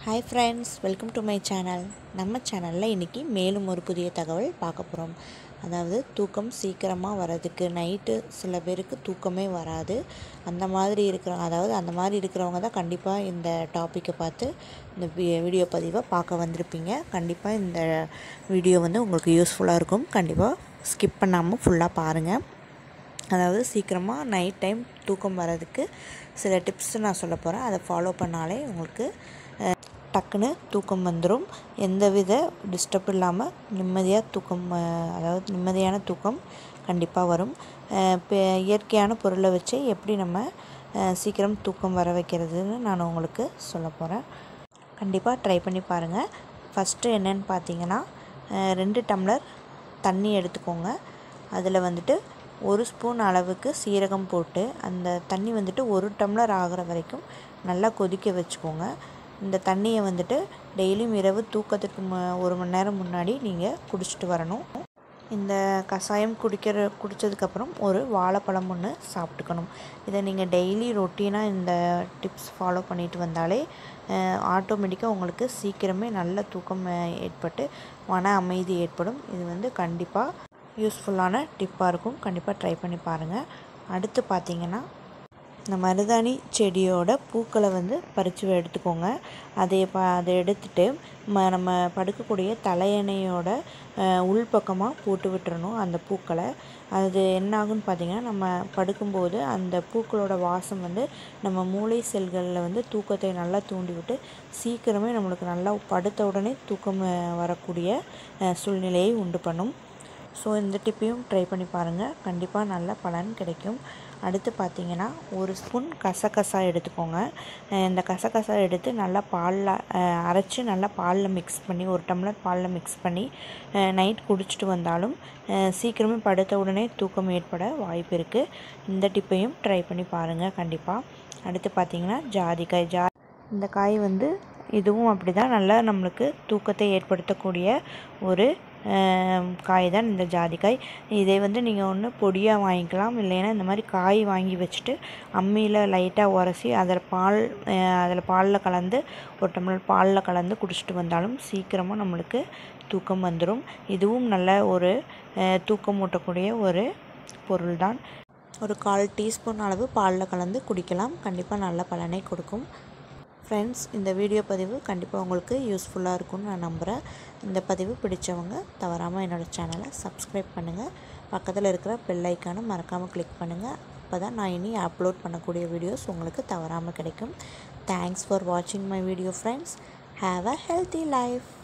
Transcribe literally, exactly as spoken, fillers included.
Hi friends, welcome to my channel. நம்ம சேனலில் இன்றைக்கி மேலும் ஒரு புதிய தகவல் பார்க்க போகிறோம். அதாவது தூக்கம் சீக்கிரமாக வர்றதுக்கு நைட்டு சில பேருக்கு தூக்கமே வராது. அந்த மாதிரி இருக்கிற அதாவது அந்த மாதிரி இருக்கிறவங்க தான் கண்டிப்பாக இந்த டாப்பிக்கை பார்த்து இந்த வீடியோ பதிவை பார்க்க வந்திருப்பீங்க. கண்டிப்பாக இந்த வீடியோ வந்து உங்களுக்கு யூஸ்ஃபுல்லாக இருக்கும். கண்டிப்பாக ஸ்கிப் பண்ணாமல் ஃபுல்லாக பாருங்கள். அதாவது சீக்கிரமாக நைட் டைம் தூக்கம் வர்றதுக்கு சில டிப்ஸ் நான் சொல்ல போகிறேன். அதை ஃபாலோ பண்ணாலே உங்களுக்கு டக்குன்னு தூக்கம் வந்துடும். எந்தவித டிஸ்டர்ப் இல்லாமல் நிம்மதியாக தூக்கம் அதாவது நிம்மதியான தூக்கம் கண்டிப்பாக வரும். இப்போ இயற்கையான பொருளை வச்சு எப்படி நம்ம சீக்கிரம் தூக்கம் வர வைக்கிறதுன்னு நான் உங்களுக்கு சொல்ல போகிறேன். கண்டிப்பாக ட்ரை பண்ணி பாருங்கள். ஃபஸ்ட்டு என்னென்னு பார்த்தீங்கன்னா, ரெண்டு டம்ளர் தண்ணி எடுத்துக்கோங்க. அதில் வந்துட்டு ஒரு ஸ்பூன் அளவுக்கு சீரகம் போட்டு அந்த தண்ணி வந்துட்டு ஒரு டம்ளர் ஆகிற வரைக்கும் நல்லா கொதிக்க வச்சுக்கோங்க. இந்த தண்ணியை வந்துட்டு டெய்லியும் இரவு தூக்கத்துக்கு ம ஒரு மணி நேரம் முன்னாடி நீங்கள் குடிச்சிட்டு வரணும். இந்த கஷாயம் குடிக்கிற குடித்ததுக்கப்புறம் ஒரு வாழைப்பழம் ஒன்று சாப்பிட்டுக்கணும். இதை நீங்கள் டெய்லி ரொட்டீனாக இந்த டிப்ஸ் ஃபாலோ பண்ணிட்டு வந்தாலே ஆட்டோமேட்டிக்காக உங்களுக்கு சீக்கிரமே நல்ல தூக்கம் ஏற்பட்டு மன அமைதி ஏற்படும். இது வந்து கண்டிப்பாக யூஸ்ஃபுல்லான டிப்பாக இருக்கும். கண்டிப்பாக ட்ரை பண்ணி பாருங்கள். அடுத்து பார்த்திங்கன்னா, இந்த மருதாணி செடியோட பூக்களை வந்து பறித்து எடுத்துக்கோங்க. அதை ப அதை எடுத்துகிட்டு ம நம்ம படுக்கக்கூடிய தலையணையோட உள்பக்கமாக போட்டு விட்டுறணும் அந்த பூக்களை. அது என்னாகுன்னு பார்த்திங்கன்னா, நம்ம படுக்கும்போது அந்த பூக்களோட வாசம் வந்து நம்ம மூளை செல்களில் வந்து தூக்கத்தை நல்லா தூண்டி விட்டு சீக்கிரமே நம்மளுக்கு நல்லா படுத்த உடனே தூக்கம் வரக்கூடிய சூழ்நிலையை உண்டு பண்ணும். ஸோ இந்த டிப்பையும் ட்ரை பண்ணி பாருங்கள். கண்டிப்பாக நல்ல பலன் கிடைக்கும். அடுத்து பார்த்திங்கன்னா, ஒரு ஸ்பூன் கசகசா எடுத்துக்கோங்க. இந்த கசகசா எடுத்து நல்லா பாலில் அரைச்சி நல்லா பாலில் மிக்ஸ் பண்ணி ஒரு டம்ளர் பாலில் மிக்ஸ் பண்ணி நைட் குடிச்சிட்டு வந்தாலும் சீக்கிரமே படுத்த உடனே தூக்கம் ஏற்பட வாய்ப்பு இருக்குது. இந்த டிப்பையும் ட்ரை பண்ணி பாருங்கள் கண்டிப்பாக. அடுத்து பார்த்திங்கன்னா, ஜாதிக்காய். ஜா இந்த காய் வந்து இதுவும் அப்படி தான் நல்லா நம்மளுக்கு தூக்கத்தை ஏற்படுத்தக்கூடிய ஒரு காய் தான் இந்த ஜாதிக்காய். இதை வந்து நீங்கள் ஒன்று பொடியாக வாங்கிக்கலாம், இல்லைன்னா இந்த மாதிரி காய் வாங்கி வச்சுட்டு அம்மியில் லைட்டாக உரசி அதில் பால் அதில் பாலில் கலந்து ஒரு டம்ளர் பாலில் கலந்து குடிச்சிட்டு வந்தாலும் சீக்கிரமாக நம்மளுக்கு தூக்கம் வந்துடும். இதுவும் நல்ல ஒரு தூக்கம் ஊட்டக்கூடிய ஒரு பொருள் தான். ஒரு கால் டீஸ்பூன் அளவு பாலில் கலந்து குடிக்கலாம். கண்டிப்பாக நல்ல பலனை கொடுக்கும். ஃப்ரெண்ட்ஸ், இந்த வீடியோ பதிவு கண்டிப்பாக உங்களுக்கு யூஸ்ஃபுல்லாக இருக்கும்னு நான் நம்புகிறேன். இந்த பதிவு பிடித்தவங்க தவறாமல் என்னோடய சேனலை சப்ஸ்கிரைப் பண்ணுங்கள். பக்கத்தில் இருக்கிற பெல் ஐக்கானை மறக்காமல் கிளிக் பண்ணுங்கள். அப்போ தான் நான் இனி அப்லோட் பண்ணக்கூடிய வீடியோஸ் உங்களுக்கு தவறாமல் கிடைக்கும். தேங்க்ஸ் ஃபார் வாட்சிங் my video friends. Have a healthy life.